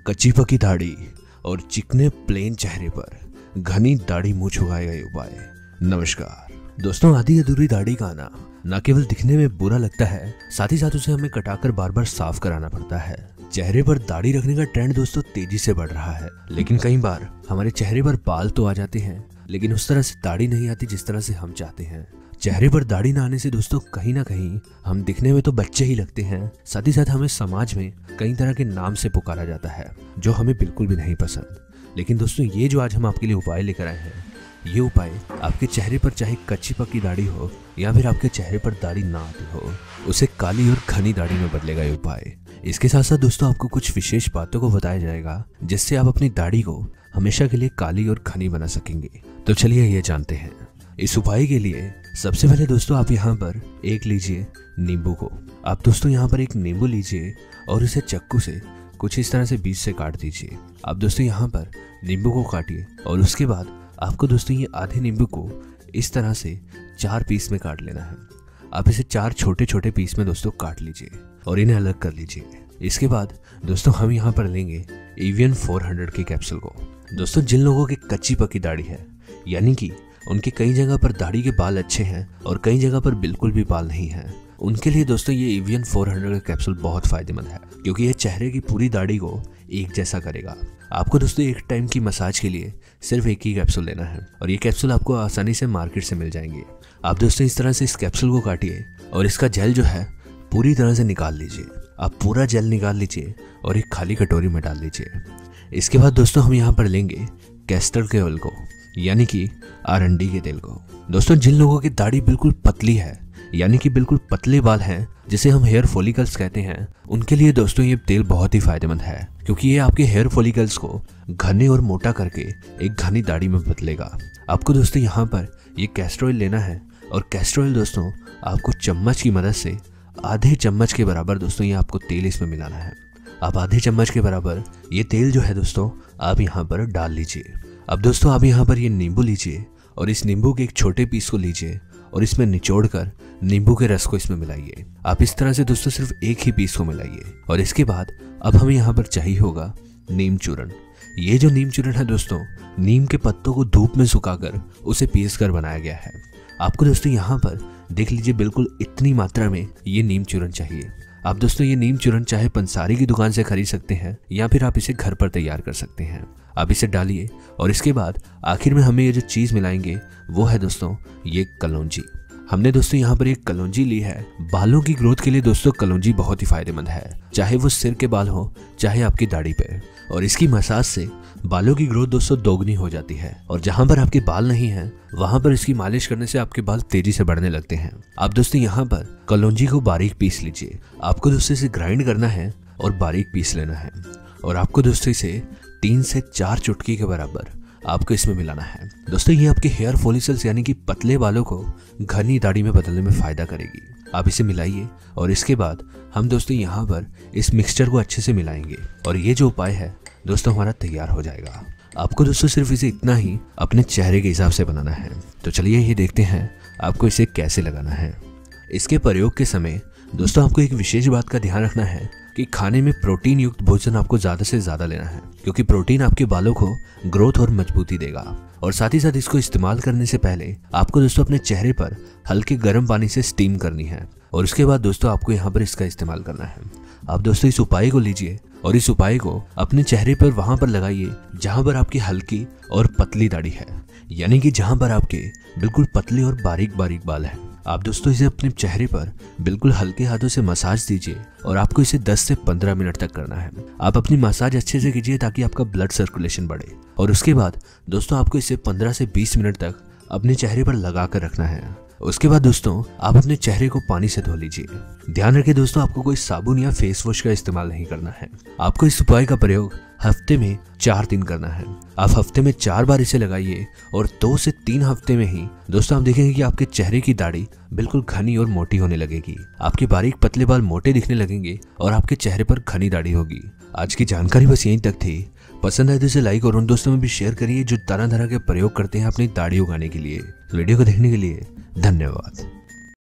कच्ची पकी दाढ़ी और चिकने प्लेन चेहरे पर घनी दाढ़ी मुंह छुपाएगा ये उपाय। नमस्कार दोस्तों, आधी अधूरी दाढ़ी का आना न केवल दिखने में बुरा लगता है, साथ ही साथ उसे हमें कटाकर बार बार साफ कराना पड़ता है। चेहरे पर दाढ़ी रखने का ट्रेंड दोस्तों तेजी से बढ़ रहा है, लेकिन कई बार हमारे चेहरे पर बाल तो आ जाते हैं, लेकिन उस तरह से दाढ़ी नहीं आती जिस तरह से हम चाहते हैं। चेहरे पर दाढ़ी न आने से दोस्तों कहीं ना कहीं हम दिखने में तो बच्चे ही लगते हैं, साथ ही साथ हमें समाज में कई तरह के नाम से पुकारा जाता है जो हमें बिल्कुल भी नहीं पसंद। लेकिन दोस्तों ये जो आज हम आपके लिए उपाय लेकर आए हैं, ये उपाय आपके चेहरे पर चाहे कच्ची पक्की दाढ़ी हो या फिर आपके चेहरे पर दाढ़ी ना आती हो, उसे काली और घनी दाढ़ी में बदलेगा ये उपाय। इसके साथ साथ दोस्तों आपको कुछ विशेष बातों को बताया जाएगा जिससे आप अपनी दाढ़ी को हमेशा के लिए काली और घनी बना सकेंगे। तो चलिए ये जानते हैं। इस उपाय के लिए सबसे पहले दोस्तों आप यहाँ पर एक लीजिए नींबू को। आप दोस्तों यहाँ पर एक नींबू लीजिए और इसे चाकू से कुछ इस तरह से बीच से काट दीजिए। आप दोस्तों यहाँ पर नींबू को काटिए और उसके बाद आपको दोस्तों ये आधे नींबू को इस तरह से 4 पीस में काट लेना है। आप इसे 4 छोटे छोटे पीस में दोस्तों काट लीजिए और इन्हें अलग कर लीजिए। इसके बाद दोस्तों हम यहाँ पर लेंगे एवियन 400 के कैप्सूल को। दोस्तों जिन लोगों की कच्ची पक्की दाढ़ी है, यानी कि उनके कई जगह पर दाढ़ी के बाल अच्छे हैं और कई जगह पर बिल्कुल भी बाल नहीं है, उनके लिए दोस्तों ये एवियन 400 का कैप्सूल बहुत फायदेमंद है, क्योंकि ये चेहरे की पूरी दाढ़ी को एक जैसा करेगा। आपको दोस्तों एक टाइम की मसाज के लिए सिर्फ एक ही कैप्सूल लेना है और ये कैप्सूल आपको आसानी से मार्केट से मिल जाएंगे। आप दोस्तों इस तरह से इस कैप्सूल को काटिए और इसका जेल जो है पूरी तरह से निकाल लीजिए। आप पूरा जेल निकाल लीजिए और एक खाली कटोरी में डाल लीजिए। इसके बाद दोस्तों हम यहाँ पर लेंगे कैस्टर के ऑयल को, यानी कि आरंडी के तेल को। दोस्तों जिन लोगों की दाढ़ी बिल्कुल पतली है, यानी कि बिल्कुल पतले बाल हैं, जिसे हम हेयर फॉलिकल्स कहते हैं, उनके लिए दोस्तों ये तेल बहुत ही फायदेमंद है, क्योंकि ये आपके हेयर फॉलिकल्स को घने और मोटा करके एक घनी दाढ़ी में बदलेगा। आपको दोस्तों यहाँ पर ये कैस्टर ऑयल लेना है और कैस्टर ऑयल दोस्तों आपको चम्मच की मदद से आधे चम्मच के बराबर दोस्तों ये आपको तेल इसमें मिलाना है। आप आधे चम्मच के बराबर ये तेल जो है दोस्तों आप यहाँ पर डाल लीजिए। अब दोस्तों आप यहाँ पर ये नींबू लीजिए और इस नींबू के एक छोटे पीस को लीजिए और इसमें निचोड़कर नींबू के रस को इसमें मिलाइए। आप इस तरह से दोस्तों सिर्फ एक ही पीस को मिलाइए और इसके बाद अब हमें यहाँ पर चाहिए होगा नीम चूर्ण। ये जो नीम चूर्ण है दोस्तों, नीम के पत्तों को धूप में सुखाकर उसे पीस कर बनाया गया है। आपको दोस्तों यहाँ पर देख लीजिए बिल्कुल इतनी मात्रा में ये नीम चूर्ण चाहिए। आप दोस्तों ये नीम चूर्ण चाहे पंसारी की दुकान से खरीद सकते हैं या फिर आप इसे घर पर तैयार कर सकते हैं। आप इसे डालिए और इसके बाद आखिर में हमें ये जो चीज़ मिलाएंगे वो है दोस्तों ये कलौंजी। हमने दोस्तों यहाँ पर एक कलौंजी ली है। बालों की ग्रोथ के लिए दोस्तों कलौंजी बहुत ही फायदेमंद है, चाहे वो सिर के बाल हो चाहे आपकी दाढ़ी पे। और इसकी मसाज से बालों की ग्रोथ दोस्तों दोगुनी हो जाती है और जहां पर आपके बाल नहीं हैं वहां पर इसकी मालिश करने से आपके बाल तेजी से बढ़ने लगते हैं। आप दोस्तों यहाँ पर कलौंजी को बारीक पीस लीजिए। आपको दोस्तों इसे ग्राइंड करना है और बारीक पीस लेना है और आपको दोस्तों इसे 3 से 4 चुटकी के बराबर आपको इसमें मिलाना है। दोस्तों ये आपके हेयर फॉलिकल्स यानी कि पतले बालों को घनी दाढ़ी में बदलने में फायदा करेगी। आप इसे मिलाइए और इसके बाद हम दोस्तों यहाँ पर इस मिक्सचर को अच्छे से मिलाएंगे और ये जो उपाय है दोस्तों हमारा तैयार हो जाएगा। आपको दोस्तों सिर्फ इसे इतना ही अपने चेहरे के हिसाब से बनाना है। तो चलिए ये देखते हैं आपको इसे कैसे लगाना है। इसके प्रयोग के समय दोस्तों आपको एक विशेष बात का ध्यान रखना है कि खाने में प्रोटीन युक्त भोजन आपको ज़्यादा से ज़्यादा लेना है, क्योंकि प्रोटीन आपके बालों को ग्रोथ और मजबूती देगा। और साथ ही साथ इसको इस्तेमाल करने से पहले आपको दोस्तों अपने चेहरे पर हल्के गर्म पानी से स्टीम करनी है और उसके बाद दोस्तों आपको यहाँ पर इसका इस्तेमाल करना है। आप दोस्तों इस उपाय को लीजिए और इस उपाय को अपने चेहरे पर वहां पर लगाइए जहां पर आपकी हल्की और पतली दाढ़ी है, यानी कि जहां पर आपके बिल्कुल पतले और बारीक बारीक बाल हैं। आप दोस्तों इसे अपने चेहरे पर बिल्कुल हल्के हाथों से मसाज दीजिए और आपको इसे 10 से 15 मिनट तक करना है। आप अपनी मसाज अच्छे से कीजिए ताकि आपका ब्लड सर्कुलेशन बढ़े और उसके बाद दोस्तों आपको इसे 15 से 20 मिनट तक अपने चेहरे पर लगा कर रखना है। उसके बाद दोस्तों आप अपने चेहरे को पानी से धो लीजिए। ध्यान रखें दोस्तों आपको कोई साबुन या फेस वॉश का इस्तेमाल नहीं करना है। आपको इस उपाय का प्रयोग हफ्ते में 4 दिन करना है। आप हफ्ते में 4 बार इसे लगाइए और 2 से 3 हफ्ते में ही दोस्तों आप देखेंगे कि आपके चेहरे की दाढ़ी बिल्कुल घनी और मोटी होने लगेगी। आपके बारीक पतले बाल मोटे दिखने लगेंगे और आपके चेहरे पर घनी दाढ़ी होगी। आज की जानकारी बस यहीं तक थी। पसंद आए तो इसे लाइक और उन दोस्तों में भी शेयर करिए जो तरह तरह के प्रयोग करते हैं अपनी दाढ़ी उगाने के लिए। वीडियो को देखने के लिए धन्यवाद।